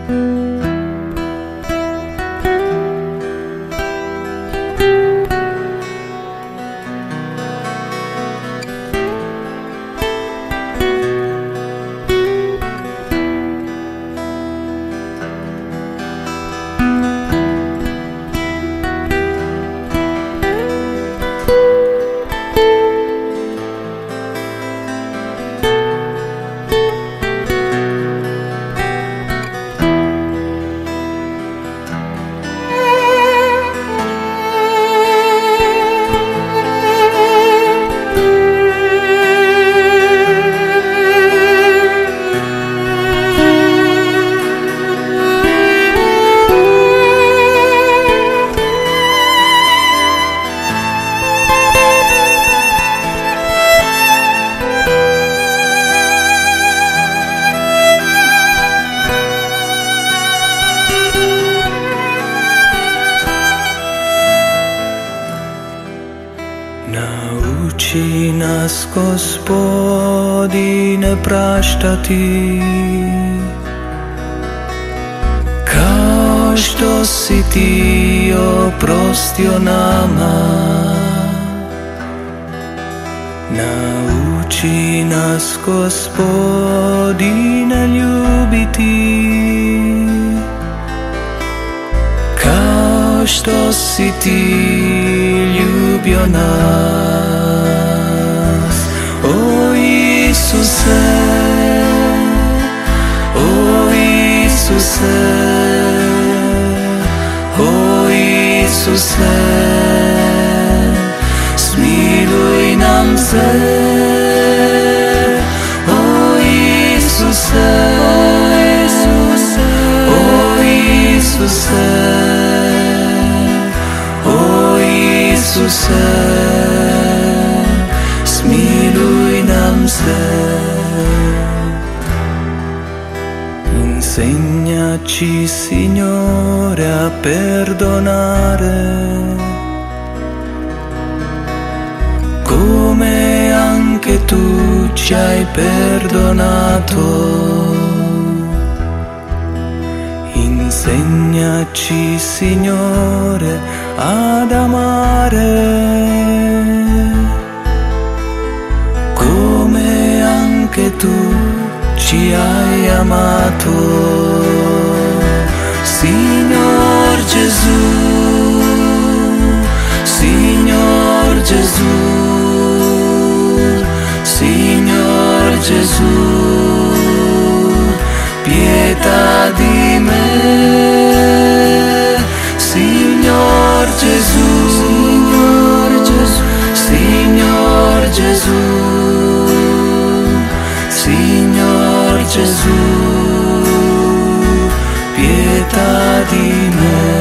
Nauči nas, Gospodine, praštati, kao što si ti oprostio nama. Nauči nas, Gospodine, ljubiti, kao što si ti ljubio nas. O Isuse, o Isuse, o Isuse, smiluj nam se. O Isuse, o Isuse, o Isuse, smiluj nam se. Insegnaci, Signore, a perdonare, come anche tu ci hai perdonato. Insegnaci, Signore, ad amare, come anche tu ci hai amato. Signor Gesù, Signor Gesù, Signor Gesù, pietà di me. Signor Gesù, Signor Gesù, Signor Gesù, Signor Gesù, pietà di me.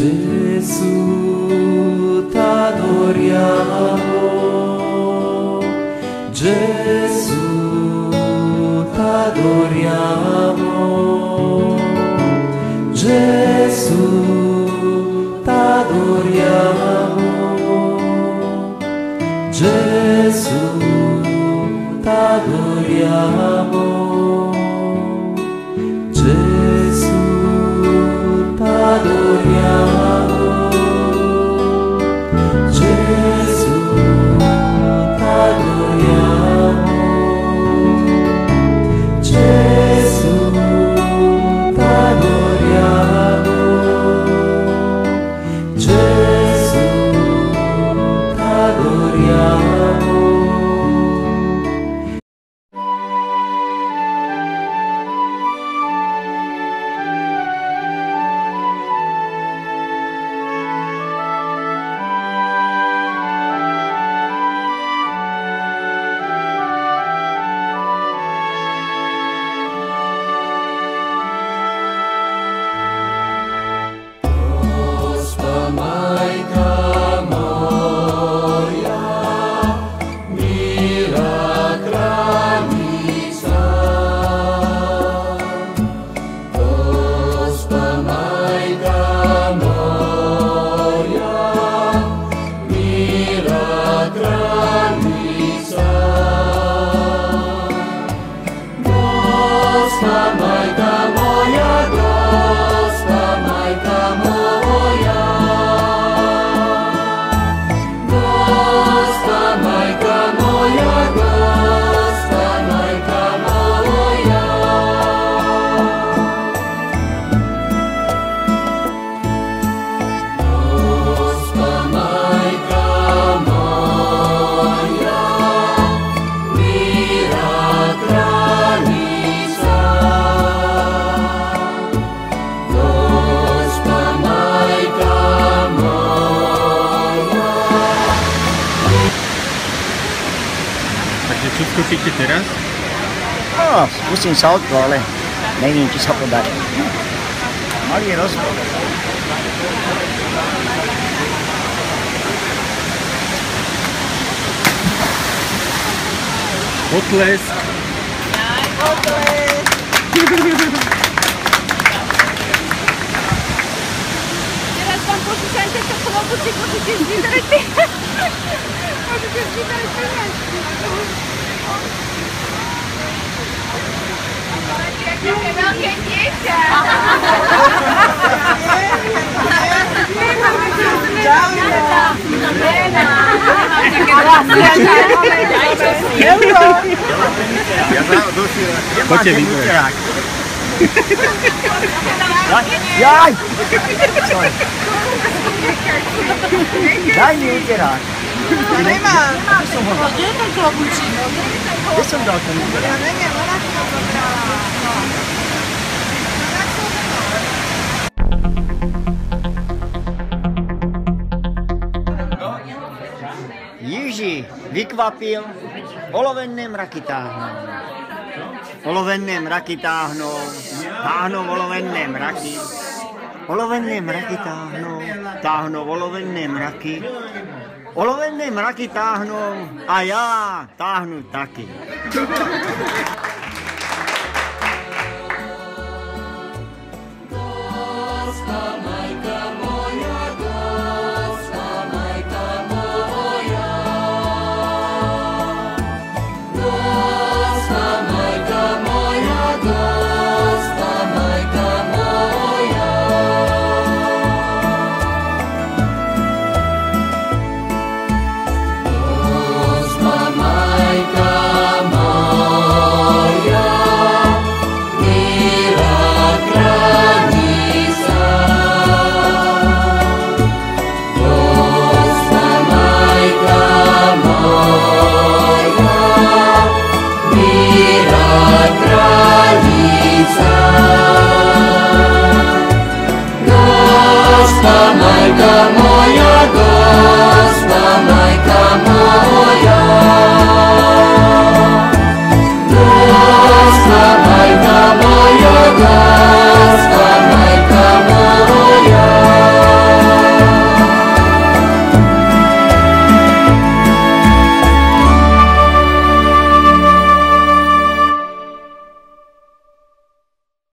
Gesù, t'adoriamo. Gesù, t'adoriamo. Gesù, t'adoriamo. Gesù, t'adoriamo. Gesù, t'adoriamo. Gesù, t'adoriamo. Gesù, t'adoriamo. Gesù, t'adoriamo. Čo skúsite teraz? No, skúsim salto, ale neviem, či sa podarí. Malý rozbor. Potlesk. Potlesk. Teraz vám pošúšajte sa chlopúci, môžete zvýdať. Môžete zvýdať peniažky. Také veľké dieťa. Poďte vyberať. Jaj! Daj mi uterák. Nemám. Kde je ten klobučík? Kde som dal ten uterák? Ja neviem, ona si ho zobrala. Jiži vykvapil, olovenné mraky táhnou. Olovenné mraky táhnou, táhnou olovenné mraky. Olovenné mraky táhnou, táhnou olovenné mraky. Olovenné mraky táhnou a ja táhnu taky.